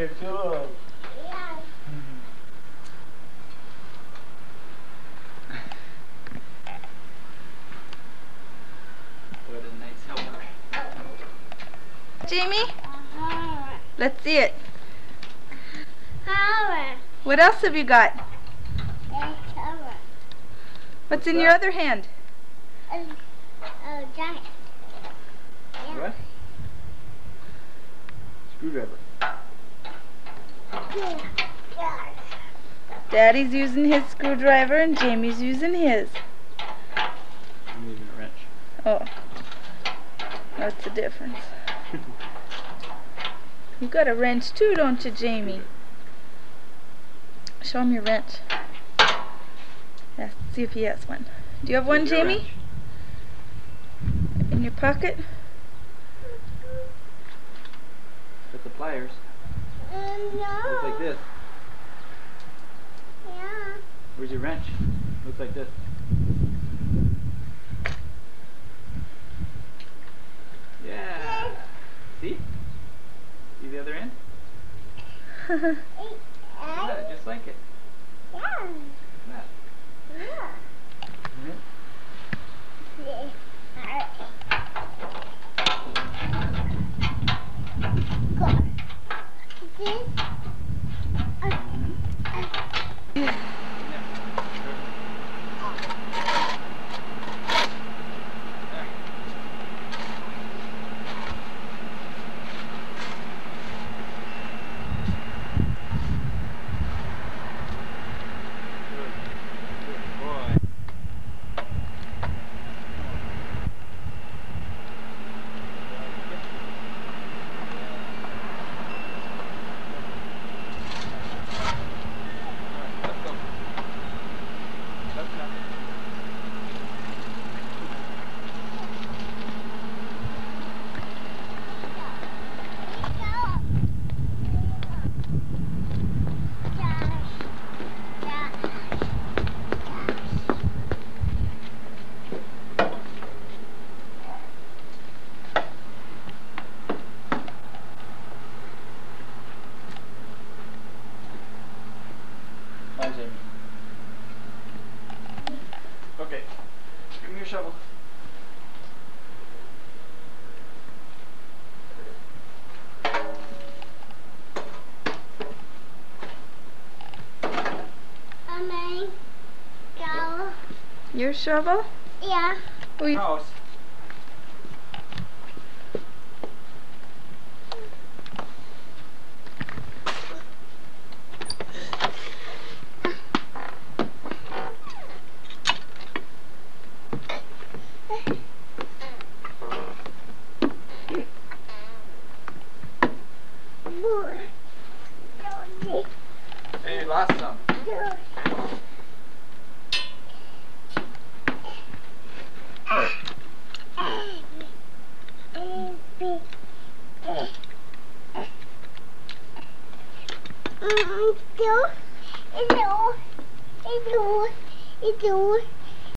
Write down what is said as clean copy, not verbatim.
your tools. Yeah. What a nice helper. Jamie? Let's see it. What else have you got? What's in your other hand? Giant. What? Screwdriver. Daddy's using his screwdriver and Jamie's using his. I'm using a wrench. Oh. What's the difference? You got a wrench too, don't you, Jamie? Show him your wrench. Yeah, see if he has one. Do you have one, Jamie? In your pocket? Got the pliers. Looks like this. Yeah. Where's your wrench? Looks like this. Yeah. See? See the other end? Yeah, just like it. Yeah. That. Yeah. Mhm. Come on, Jamie. Okay. Give me your shovel. Go. Your shovel? Yeah. House. Hey, you lost some. It's